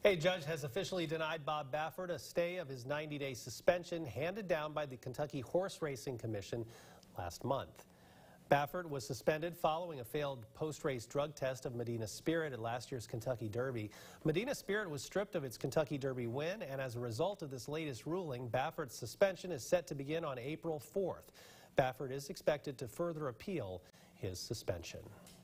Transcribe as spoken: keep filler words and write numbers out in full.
A judge has officially denied Bob Baffert a stay of his ninety day suspension handed down by the Kentucky Horse Racing Commission last month. Baffert was suspended following a failed post-race drug test of Medina Spirit at last year's Kentucky Derby. Medina Spirit was stripped of its Kentucky Derby win, and as a result of this latest ruling, Baffert's suspension is set to begin on April fourth. Baffert is expected to further appeal his suspension.